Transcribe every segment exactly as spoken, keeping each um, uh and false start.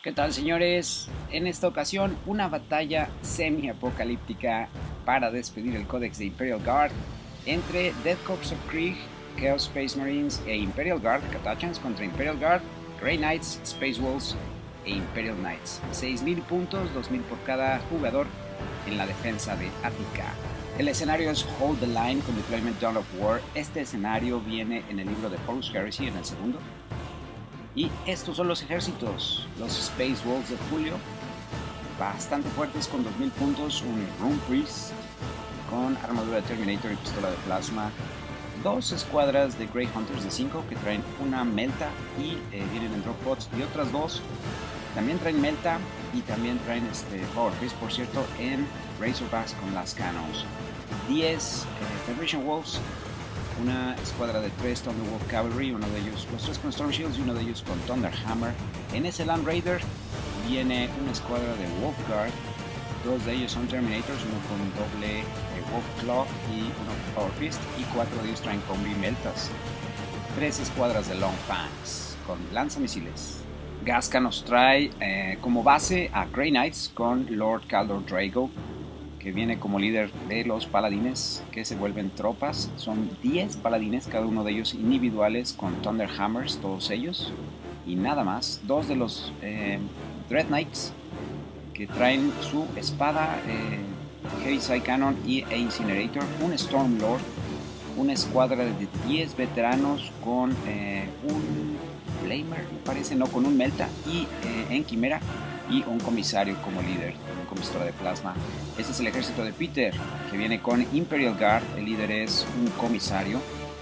¿Qué tal, señores? En esta ocasión, una batalla semi-apocalíptica para despedir el Codex de Imperial Guard entre Death Corps of Krieg, Chaos Space Marines e Imperial Guard, Catachans contra Imperial Guard, Grey Knights, Space Wolves e Imperial Knights. seis mil puntos, dos mil por cada jugador en la defensa de Ática. El escenario es Hold the Line con Deployment Dawn of War. Este escenario viene en el libro de Horus Heresy, en el segundo. Y estos son los ejércitos, los Space Wolves de Julio, bastante fuertes con dos mil puntos, un Rune Priest con armadura de Terminator y pistola de plasma, dos escuadras de Grey Hunters de cinco que traen una Melta y eh, vienen en drop pods, y otras dos también traen Melta y también traen este Power Fist, por cierto, en Razorbacks con las Cannons, diez eh, Federation Wolves, una escuadra de tres Thunderwolf Cavalry, uno de ellos, los tres con Storm Shields y uno de ellos con Thunderhammer. En ese Land Raider viene una escuadra de Wolf Guard, dos de ellos son Terminators, uno con doble eh, Wolf Claw y uno con Power Fist, y cuatro de ellos traen Combi Meltas. Tres escuadras de Long Fangs con lanzamisiles. Gasca nos trae eh, como base a Grey Knights con Lord Kaldor Drago, que viene como líder de los paladines que se vuelven tropas. Son diez paladines, cada uno de ellos individuales con Thunderhammers, todos ellos, y nada más. Dos de los eh, Dread Knights que traen su espada, eh, Heavy Side Cannon y e Incinerator. Un Storm Lord, una escuadra de diez veteranos con eh, un Flamer, me parece, no, con un Melta y eh, en Quimera, y un comisario como líder, con pistola de plasma. Este es el ejército de Peter, que viene con Imperial Guard. El líder es un comisario,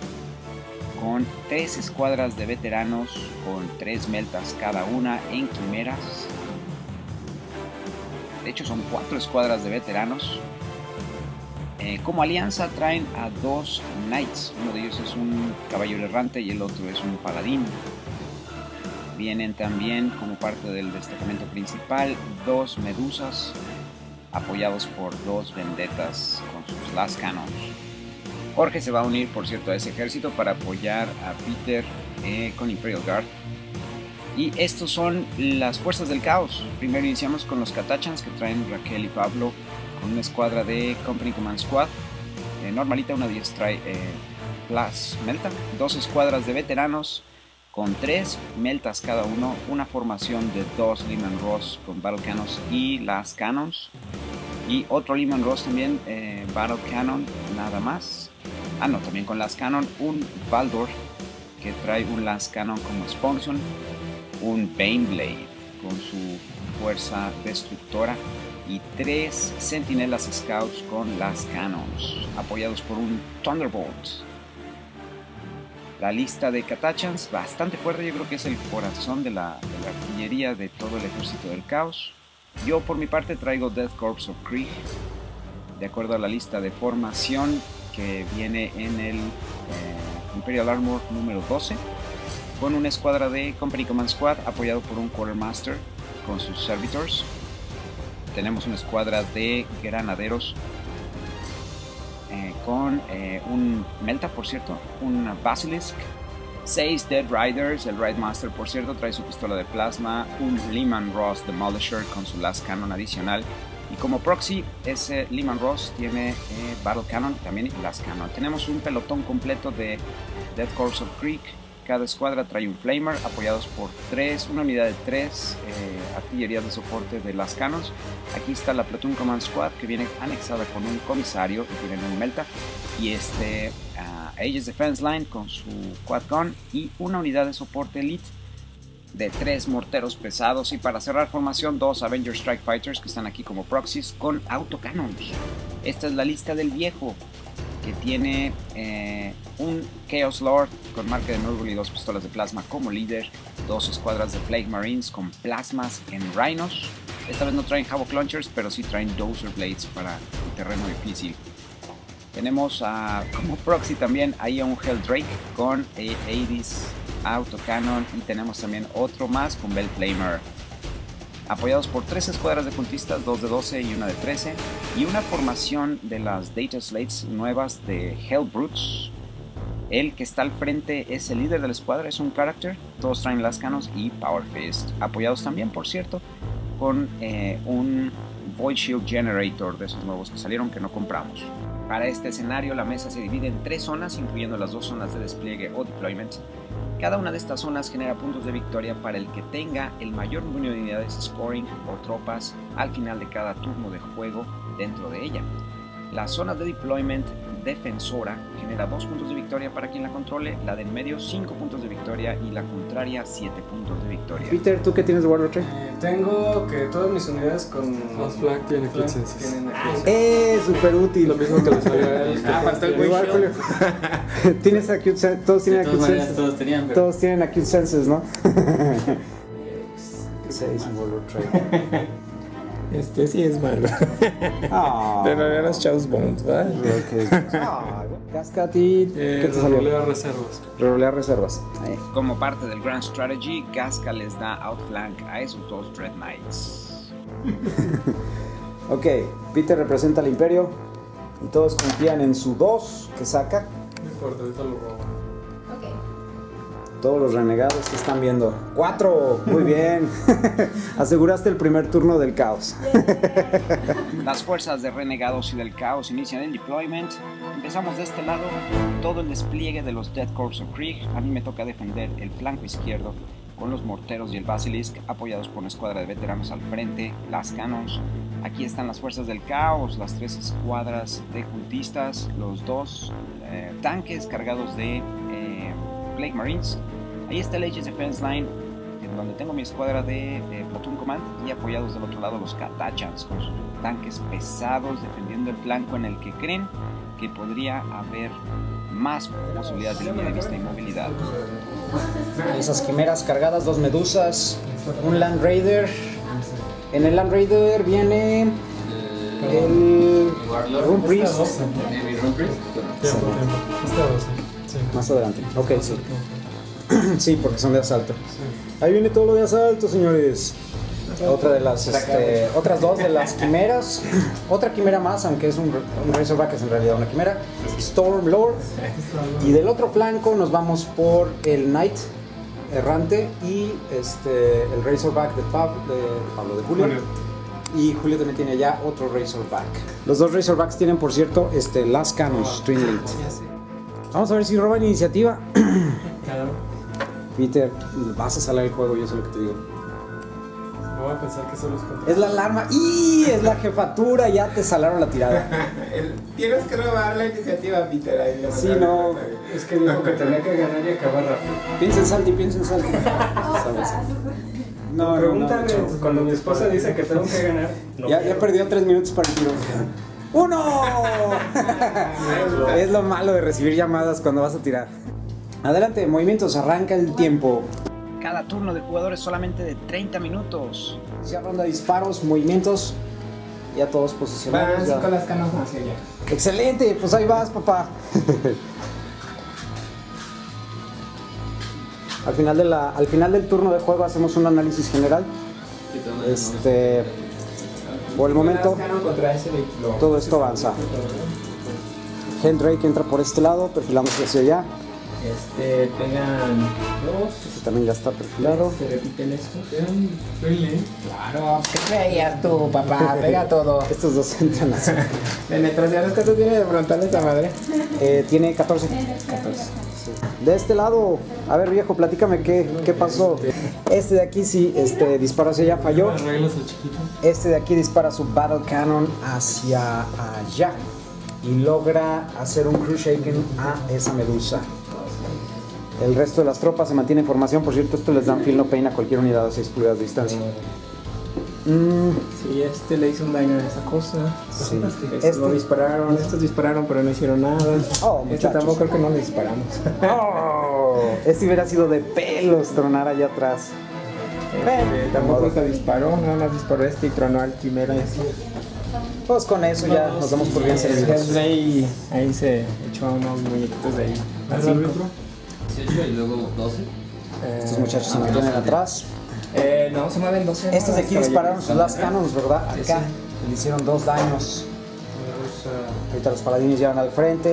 con tres escuadras de veteranos, con tres meltas cada una en quimeras. De hecho, son cuatro escuadras de veteranos. Eh, como alianza traen a dos Knights. Uno de ellos es un caballero errante y el otro es un paladín. Vienen también como parte del destacamento principal dos medusas apoyados por dos vendetas con sus las cannons. Jorge se va a unir, por cierto, a ese ejército para apoyar a Peter eh, con Imperial Guard. Y estos son las fuerzas del caos. Primero iniciamos con los Catachans, que traen Raquel y Pablo con una escuadra de Company Command Squad eh, normalita. Una de ellas trae eh, Plus Melta, dos escuadras de veteranos con tres meltas cada uno, una formación de dos Leman Ross con Battle Cannons y las Cannons, y otro Leman Ross también, eh, Battle Cannon, nada más. Ah, no, también con las Cannon, un Baldor que trae un Lance Cannon como Expansion, un Baneblade con su fuerza destructora, y tres Sentinelas Scouts con las Cannons, apoyados por un Thunderbolt. La lista de Catachans, bastante fuerte, yo creo que es el corazón de la, de la artillería de todo el ejército del caos. Yo por mi parte traigo Death Corps of Krieg, de acuerdo a la lista de formación que viene en el eh, Imperial Armor número doce, con una escuadra de Company Command Squad apoyado por un Quartermaster con sus Servitors. Tenemos una escuadra de granaderos Eh, con eh, un Melta, por cierto, un Basilisk, seis Dead Riders. El Ride Master, por cierto, trae su pistola de plasma, un Leman Ross Demolisher con su Last Cannon adicional, y como proxy ese Leman Ross tiene eh, Battle Cannon también y Last Cannon. Tenemos un pelotón completo de Death Corps of Krieg. Cada escuadra trae un Flamer apoyados por tres, una unidad de tres eh, artillerías de soporte de las Cannons. Aquí está la Platoon Command Squad, que viene anexada con un comisario y tienen un Melta, y este uh, Aegis Defense Line con su Quad Gun y una unidad de soporte Elite de tres morteros pesados, y para cerrar formación dos Avenger Strike Fighters que están aquí como proxies con autocannons. Esta es la lista del viejo, que tiene eh, un Chaos Lord con marca de Nurgle y dos pistolas de plasma como líder, dos escuadras de Plague Marines con plasmas en Rhinos. Esta vez no traen Havoc Launchers, pero sí traen Dozer Blades para el terreno difícil. Tenemos a, como proxy también ahí a un Helldrake con Aegis Autocannon, y tenemos también otro más con Bell Flamer, apoyados por tres escuadras de puntistas, dos de doce y una de trece, y una formación de las Data Slates nuevas de Hellbrutes El que está al frente es el líder de la escuadra, es un character. Todos traen las canos y Power Fist. Apoyados también, por cierto, con eh, un Void Shield Generator de esos nuevos que salieron que no compramos. Para este escenario la mesa se divide en tres zonas, incluyendo las dos zonas de despliegue o deployment. Cada una de estas zonas genera puntos de victoria para el que tenga el mayor número de unidades scoring o tropas al final de cada turno de juego dentro de ella. Las zonas de deployment defensora genera dos puntos de victoria para quien la controle, la de en medio cinco puntos de victoria y la contraria siete puntos de victoria. Peter, ¿tú qué tienes de Warlord Trade? Eh, tengo que todas mis unidades con Los flag tienen acute senses. ¡Eh! Súper útil. Lo mismo que les había él. Ah, faltó el Igual, Julio. Tienes acute senses, todos tienen acute senses. Todos tenían, pero... Todos tienen acute senses, ¿no? seis en Warlord Trade. Este sí es malo. Ah. Pero eran los Chaos Bones, ¿verdad? Ah, Cascat y... Eh, ¿Qué te salió? rolea reservas. Rerolear reservas. Ahí. Como parte del Grand Strategy, Casca les da outflank a esos dos Dread Knights. Ok, Peter representa al Imperio y todos confían en su dos que saca. No importa, ahorita lo robo. Todos los renegados que están viendo. ¡Cuatro! Muy bien. Aseguraste el primer turno del caos. Las fuerzas de renegados y del caos inician el deployment. Empezamos de este lado, todo el despliegue de los Dead Corps of Krieg. A mí me toca defender el flanco izquierdo con los morteros y el Basilisk, apoyados por una escuadra de veteranos al frente, las canons. Aquí están las fuerzas del caos, las tres escuadras de cultistas, los dos eh, tanques cargados de eh, Plague Marines. Ahí está el Aegis Defense Line, en donde tengo mi escuadra de eh, Platoon Command, y apoyados del otro lado los Katachans con sus tanques pesados defendiendo el flanco en el que creen que podría haber más posibilidades de línea de vista y movilidad. Esas quimeras cargadas, dos medusas, un Land Raider. En el Land Raider viene el Rune Priest. Más adelante. Ok, sí. Sí, porque son de asalto. Ahí viene todo lo de asalto, señores. Otra de las, este, otras dos de las quimeras. Otra quimera más, aunque es un, un Razorback, es en realidad una quimera. Stormlord. Y del otro flanco nos vamos por el Knight Errante y este, el Razorback de, Pab, de Pablo de Julio. Julio. Y Julio también tiene ya otro Razorback. Los dos Razorbacks tienen, por cierto, este, las Canons Twin Linked. Vamos a ver si roban iniciativa. Peter, vas a salar el juego, yo sé lo que te digo. Voy a pensar que son los controles. Es la alarma. ¡Y! Es la jefatura, ya te salaron la tirada. El, tienes que robar la iniciativa, Peter. Ahí Sí, no. Es que dijo que tenía que ganar y acabar rápido. Piensa en Santi, piensa en Santi. No, Pregúntale, no, no, cuando mi esposa dice que tengo que ganar. No ya, ya perdió tres minutos para el tiro. ¡Uno! Es lo malo de recibir llamadas cuando vas a tirar. Adelante, movimientos, arranca el tiempo. Cada turno de jugador es solamente de treinta minutos. Ya ronda de disparos, movimientos. Ya todos posicionados. Van ya. con las canas hacia allá. Excelente, pues ahí vas, papá. Al final, de la, al final del turno de juego hacemos un análisis general. Este, por el momento, todo esto avanza. Hendrake entra por este lado, perfilándose hacia allá. Este, pegan dos. Este también ya está perfilado. Se repiten estos. Claro, ¿qué creías tú, papá? Pega todo. Estos dos entran así. ¿Penetraciones cuánto tiene de frontal esta madre? Eh, tiene catorce. catorce. Sí. De este lado, a ver viejo, platícame qué, qué pasó. Este de aquí sí, este disparo hacia allá, falló. Este de aquí dispara su Battle Cannon hacia allá y logra hacer un Crew Shaken a esa medusa. El resto de las tropas se mantiene en formación. Por cierto, esto les dan Feel No Pain a cualquier unidad a seis pulgadas de distancia. Mm. Sí, este le hizo un daño a esa cosa. Sí. Este, Este lo dispararon, estos dispararon pero no hicieron nada. Oh, este muchachos. tampoco creo que no le disparamos. Oh, este hubiera sido de pelos tronar allá atrás. Este, tampoco se disparó, nada más disparó este y tronó al quimera ese. Pues con eso ya nos damos por bien servidos. Ahí, ahí se echó a unos muñequitos de ahí. A cinco. dieciocho y luego doce. Estos muchachos se mantienen atrás. Eh, no, se mueven doce. Estos de aquí dispararon sus last cannons, ¿verdad? Acá Sí. le hicieron dos daños. Ahorita los paladines llevan al frente.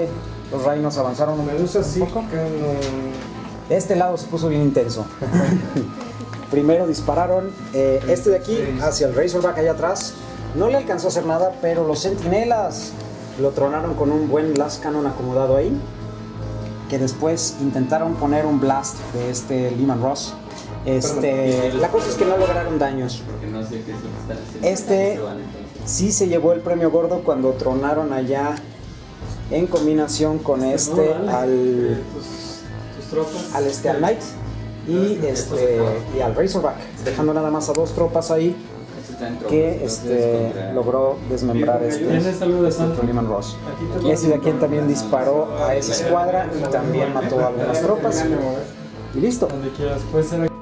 Los Rhinos avanzaron un Medusa sí, poco. acá no. Este lado se puso bien intenso. Primero dispararon eh, este de aquí hacia el Razorback allá atrás. No le alcanzó a hacer nada, pero los Centinelas lo tronaron con un buen Blast Cannon acomodado ahí. Que después intentaron poner un Blast de este Lehman Ross. Este, la cosa es que no lograron daños. Porque no sé qué es lo que está haciendo. Este sí se llevó el premio gordo cuando tronaron allá en combinación con este al, Tus, tus tropas. al este al Knight y este y al Razorback, dejando nada más a dos tropas ahí que este logró desmembrar este, ¿Tienes algo de Santo? este Lehman Ross. Y ese de aquí también disparó a esa escuadra y también mató a algunas tropas. Y listo. Donde quieras, puede ser aquí.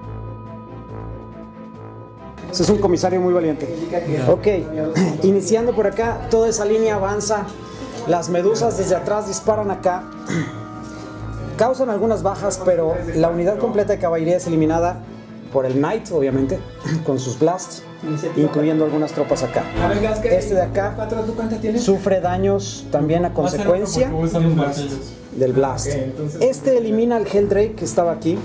Ese es un comisario muy valiente. Ok, iniciando por acá, toda esa línea avanza. Las medusas desde atrás disparan acá. Causan algunas bajas, pero la unidad completa de caballería es eliminada por el Knight, obviamente, con sus blasts, incluyendo algunas tropas acá. Este de acá sufre daños también a consecuencia del blast. Este elimina al Helldrake que estaba aquí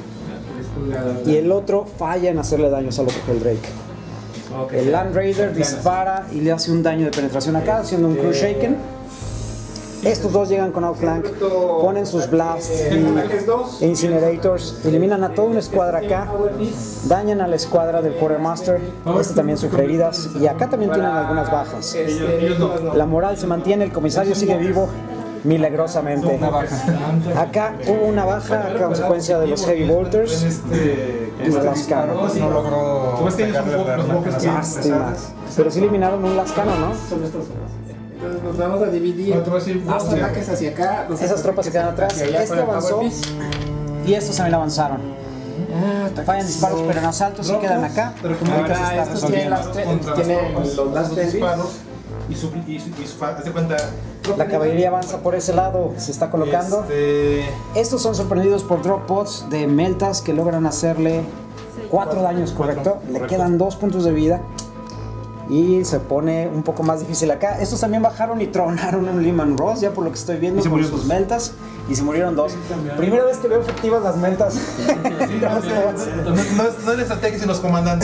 y el otro falla en hacerle daños al otro Helldrake. El Land Raider dispara y le hace un daño de penetración acá, haciendo un Crew Shaken. Estos dos llegan con Outflank, ponen sus blasts y incinerators, eliminan a toda una escuadra acá, dañan a la escuadra del Quartermaster. Este también sufre heridas y acá también tienen algunas bajas. La moral se mantiene, el comisario sigue vivo milagrosamente. Acá hubo una baja a consecuencia de los Heavy Bolters y de Lascano. No logró sacarle realmente nada. Lástima. Pero sí eliminaron un Lascano, ¿no? Entonces nos vamos a dividir. Los ataques hacia acá. los Esas tropas se quedan atrás. hacia allá Este con el avanzó Power Piece. y estos también avanzaron. Ah, Fallan disparos, pero en asalto sí quedan acá. Pero como Ahora, ahorita se está estos tienen resolviendo las- contra tienen las tropas, los last esos disparos y su, y su, y su fa- haz de cuenta. La caballería avanza por ese lado, se está colocando. Este, Estos son sorprendidos por drop pods de Meltas que logran hacerle cuatro daños, ¿correcto? Le correcto. quedan dos puntos de vida y se pone un poco más difícil acá. Estos también bajaron y tronaron un Lehman Ross, ya por lo que estoy viendo, Y se con murieron sus dos. Meltas, y se murieron dos. Primera vez que veo efectivas las Meltas. no, no es, no es la estrategia, sino los comandantes.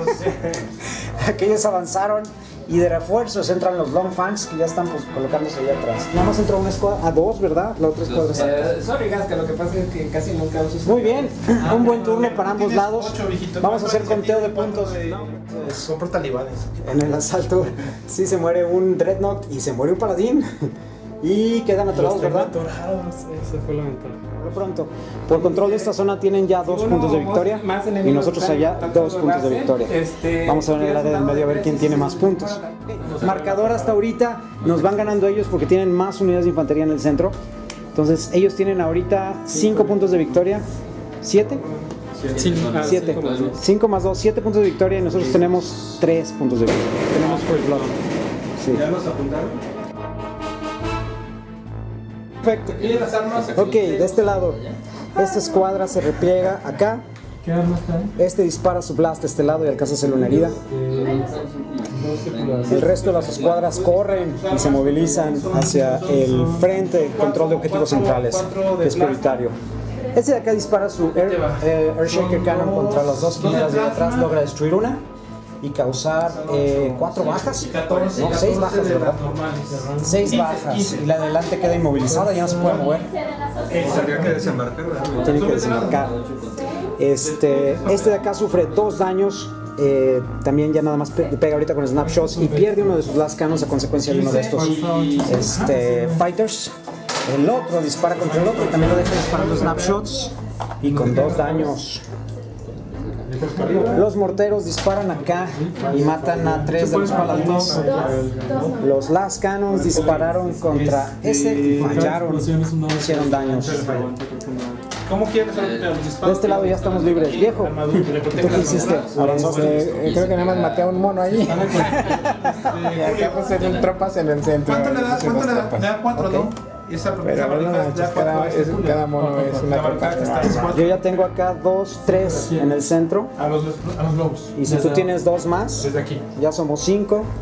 Aquellos avanzaron y de refuerzos entran los Long Fangs que ya están pues, colocándose allá atrás. Nada más entró una escuadra, a dos, ¿verdad? La otra escuadra está. Eh, sorry, Gasca, lo que pasa es que casi nunca uso. Muy bien, un buen turno para ambos Tienes lados. ocho, viejito. Vamos a hacer ¿Cuánto conteo de cuánto puntos. de- Compro talibanes. En el asalto sí se muere un Dreadnought y se muere un Paladín. Y quedan atorados, ¿verdad? Esa fue la ventaja. Por lo pronto, por control de esta zona tienen ya dos Uno puntos de o victoria más y enemigos nosotros están allá tanto dos de puntos de base. victoria. Este, Vamos a ver en el área del medio a ver quién tiene más puntos. Marcador hasta ahorita nos van ganando ellos porque tienen más unidades de infantería en el centro. Entonces ellos tienen ahorita cinco puntos de victoria. ¿siete? siete. cinco más dos, siete puntos de victoria y nosotros tenemos tres puntos de victoria. Tenemos full blood. Sí. ¿Ya los apuntaron? Perfecto. ¿Y las armas? Ok, de este lado, esta escuadra se repliega acá. ¿Qué armas traen? Este dispara su blast de este lado y alcanza a hacerle una herida. El resto de las escuadras corren y se movilizan hacia el frente, control de objetivos centrales, que es prioritario. Este de acá dispara su Air, eh, Earthshaker Cannon contra las dos quimeras de atrás, logra destruir una y causar eh, cuatro bajas, no, seis bajas, ¿verdad? Seis bajas y la de adelante queda inmovilizada, ya no se puede mover. Tendría que desembarcar, ¿verdad? Tiene que desembarcar. Este, este de acá sufre dos daños. Eh, también ya nada más pe- pega ahorita con snapshots y pierde uno de sus last cannons a consecuencia de uno de estos este, fighters. El otro dispara contra el otro y también lo deja disparando snapshots y con dos daños. Los morteros disparan acá y matan a tres de los paladines. Los last cannons dispararon contra ese y fallaron, hicieron daños. ¿Cómo quieres los disparos? De este lado ya estamos libres. Viejo, ¿tú qué hiciste? Este, eh, creo que nada más maté a un mono ahí. Y acá pues eran tropas en el centro. ¿Cuánto le da? Puse ¿Cuánto le más da? tropas. Le da cuatro, ¿no? Y esa Pero esa no barrica manches, da cada, cuatro. es- cada mono es una La barrica tropa. está es cuatro. Yo ya tengo acá dos, tres en el centro. A los, a los lobos. Y si tú tienes dos más, Desde aquí. ya somos cinco.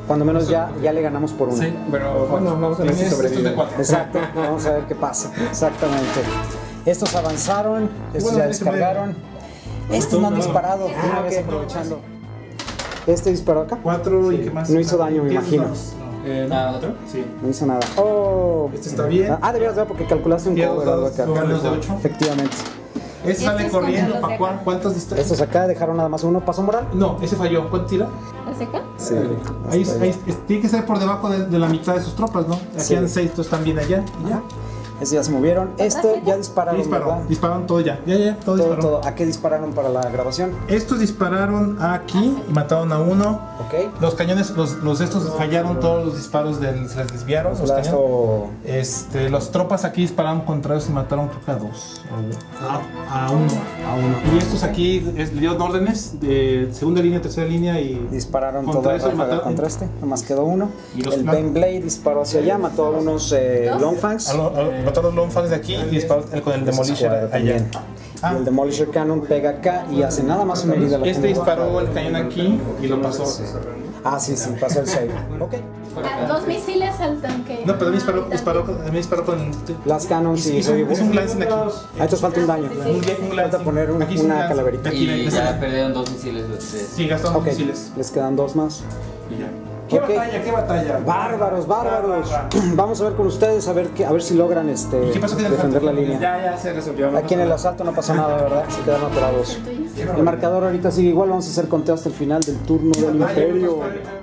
cuando menos ya, ya le ganamos por uno. Sí, pero bueno, vamos a ver si Tienes estos de sobrevive. cuatro. Exacto, vamos a ver qué pasa. Exactamente. Estos avanzaron, estos Bueno, ya este descargaron. Estos no han disparado, Ah, una vez ok. aprovechando. Este disparó acá. Cuatro y qué más. No hizo daño, me ¿Tienes imagino. dados? Eh, Ah, ¿otro? Sí. No hizo nada. Oh. Este está bien. Ah, debías ver porque calculaste un Tiene cover dos dados, acá. menos de ocho. Efectivamente. Este sale Este es corriendo, contra los de ¿para acá. cuántos distrae? Estos acá dejaron nada más uno. ¿Pasó moral? No, ese falló. ¿Cuánto tira? ¿La seca? Sí. Ahí, ahí es- tiene que ser por debajo de, de la mitad de sus tropas, ¿no? Aquí Sí. han seis, estos están bien allá. Y ya. Estos ya se movieron. Este ya dispararon, Disparó, ¿verdad? dispararon todo ya. Ya, ya, todo, Todo, disparó. todo. ¿A qué dispararon para la grabación? Estos dispararon aquí y mataron a uno. Ok. Los cañones, los, los estos fallaron todos los disparos, del, se les desviaron. Los cañones. Lazo. Este, los tropas aquí dispararon contra ellos y mataron creo que a dos. A, a uno. A uno. Y estos aquí es- le dieron órdenes de segunda línea, tercera línea y Dispararon Contra toda eso la ráfaga mataron- contra este. Nomás quedó uno. Y los El plan- Ben Blade disparó hacia allá. Mató a unos eh, Longfangs. a lo- a lo- mataron los Longfangs de aquí y disparó el- con el Esa Demolisher escuadra allá. también. Ah. Y el Demolisher Cannon pega acá y hace nada más una herida a la Este gente. disparó el cañón aquí y lo pasó. Ah, sí, sí, pasó el save. Ok. Ah, dos misiles al tanque. No, pero a mí disparó, disparó, con- a mí disparó con. Las Cannons y Hizo, soy hizo un glancing aquí. Ah, entonces falta un daño. Un, un Falta glancing. poner un- Aquí hizo un una glancing. calaverita. Aquí, Y ese- ya perdieron dos misiles de ustedes. Sí, gastaron Ok, misiles. les quedan dos más. Y ya. ¿Qué Ok. batalla? ¿Qué batalla? Bárbaros, bárbaros. Vamos a ver con ustedes a ver qué, a ver si logran este ¿Y qué pasó con el defender la asalto? línea. Ya, ya se resolvió. no Aquí en el pasa asalto no pasó nada, ¿verdad? Se quedaron atorados. El marcador ahorita sigue igual, vamos a hacer conteo hasta el final del turno del Imperio.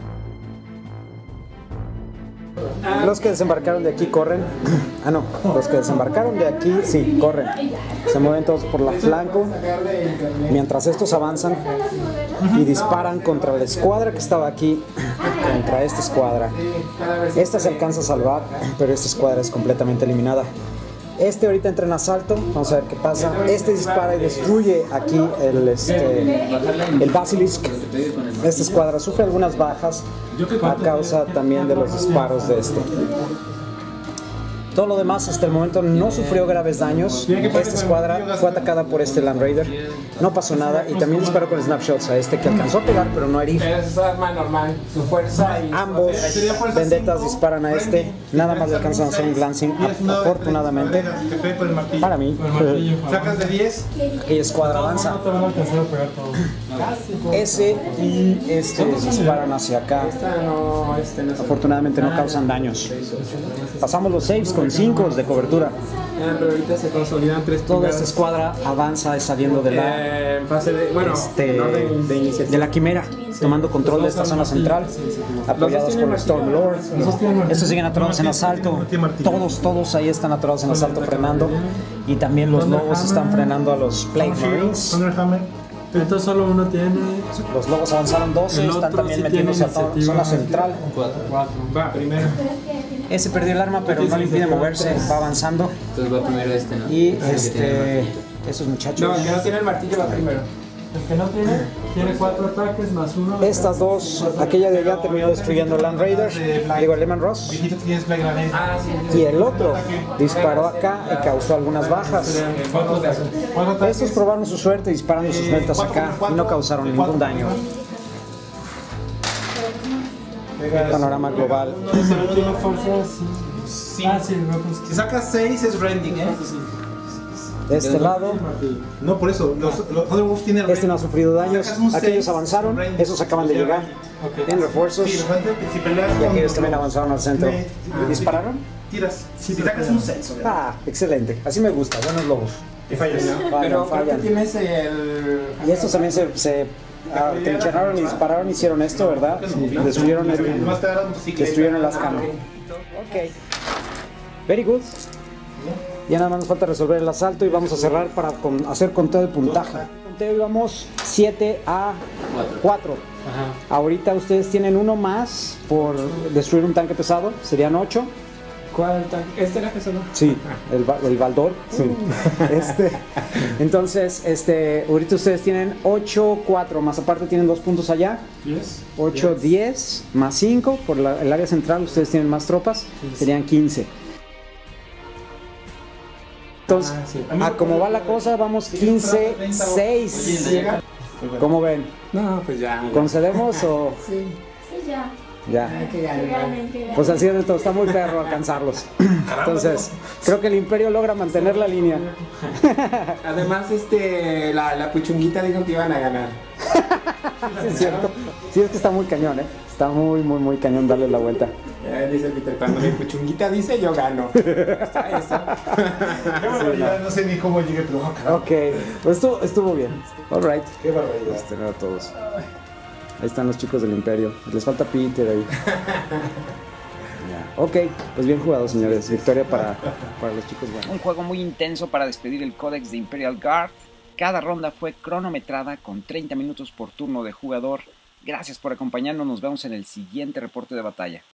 Los que desembarcaron de aquí corren. Ah, no, los que desembarcaron de aquí, sí, corren. Se mueven todos por la flanco. Mientras estos avanzan y disparan contra la escuadra que estaba aquí, contra esta escuadra. Esta se alcanza a salvar, pero esta escuadra es completamente eliminada. Este ahorita entra en asalto, vamos a ver qué pasa. Este dispara y destruye aquí el, este, el Basilisk. Esta escuadra sufre algunas bajas a causa también de los disparos de este. Todo lo demás hasta el momento no sufrió graves daños. Esta escuadra fue atacada por este Land Raider. No pasó nada y también disparó con snapshots a este que alcanzó a pegar pero no a herir. Es su arma normal, su fuerza y... Ambos vendetas disparan a este. Nada más le alcanzan a hacer un glancing, afortunadamente. Para mí. Sacas de diez. Aquella escuadra avanza. No te van a alcanzar a pegar todos. Ese y este disparan hacia acá. Esta no, este no es... Afortunadamente no causan daños. Pasamos los saves con cinco de cobertura. Ah, pero ahorita se consolidan tres Toda pulgadas. esta escuadra avanza saliendo de la, Eh, en fase de... Bueno, este, en orden de iniciativa. de la quimera, tomando control de esta zona central, apoyados por el Storm Lord. Estos siguen atorados en asalto. Todos, todos ahí están atorados en asalto frenando. Y también los lobos están frenando a los Plague Marines. Thunderhammer. Entonces solo uno tiene Los lobos avanzaron doce, El están otro también sí metiéndose a tiene toda zona iniciativa. central. cuatro. Va, primero. Ese perdió el arma, pero no le impide moverse, va avanzando. Entonces va primero este, ¿no? Y Sí, que tiene este, esos muchachos. No, el que no tiene el martillo va primero. El que no tiene, tiene cuatro ataques más uno. Estas dos, aquella de allá terminó destruyendo el Land Raider, digo el Lehman Ross, Viejito, tienes Plague Grenade. Ah, sí. y el otro disparó acá y causó algunas bajas. Cuatro Cuatro ataques. Estos probaron su suerte disparando sus metas acá y no causaron ningún daño. Panorama global. Si no tiene fuerza, sí. Sí. Ah, sí, no, pues Si sacas seis es rending, ¿eh? De este lado, No, por eso. Los, los Thunderwolves tienen este no ha sufrido daños. Sacas un Aquellos seis, avanzaron, rending. esos acaban de llegar. Tienen refuerzos Sí, si peleas y con aquellos los también lobos, avanzaron al centro. me- ¿Dispararon? Tiras. Si sacas un seis, Ah, excelente. Así me gusta, buenos lobos. y fallas. Fallan, Pero creo que fallan. tienes el... Y estos también se, se ah, trincheraron y dispararon, hicieron esto, ¿verdad? Destruyeron, el, Nomás te agarras motocicleta. destruyeron las camas. Ok. Very good. Ya nada más nos falta resolver el asalto y vamos a cerrar para con- hacer conteo de puntaje. Conteo íbamos siete a cuatro. Ahorita ustedes tienen uno más por destruir un tanque pesado, serían ocho. ¿Cuál tanque? ¿Este era que solo? Sí, el, ba- el Baldor. Sí. Este, entonces, este, ahorita ustedes tienen ocho, cuatro, más aparte tienen dos puntos allá. ocho, diez, más cinco, por la- el área central ustedes tienen más tropas, serían quince. Entonces, Ah, sí. a como va la cosa, vamos quince, seis. ¿Cómo ven? No, pues ya. ¿Concedemos o...? Sí, ya. Ya. Que gane. Que ganen, que ganen. Pues así es de todo, está muy perro alcanzarlos. Entonces, creo que el Imperio logra mantener la línea. Además, este, la, la puchunguita dijo que iban a ganar. Sí, es cierto. Sí, es que está muy cañón, ¿eh? Está muy, muy, muy cañón darle la vuelta. Eh, dice Peter, cuando mi puchunguita dice, yo gano. Está eso. Qué barbaridad, no sé ni cómo llegué, pero oh, caramba. Ok, pues estuvo, estuvo bien. All right. Qué barbaridad. Pues tener a todos. Ahí están los chicos del Imperio. Les falta Peter ahí. Ya. Ok, pues bien jugado, señores. Victoria para, para los chicos buenos. Un juego muy intenso para despedir el Codex de Imperial Guard. Cada ronda fue cronometrada con treinta minutos por turno de jugador. Gracias por acompañarnos. Nos vemos en el siguiente reporte de batalla.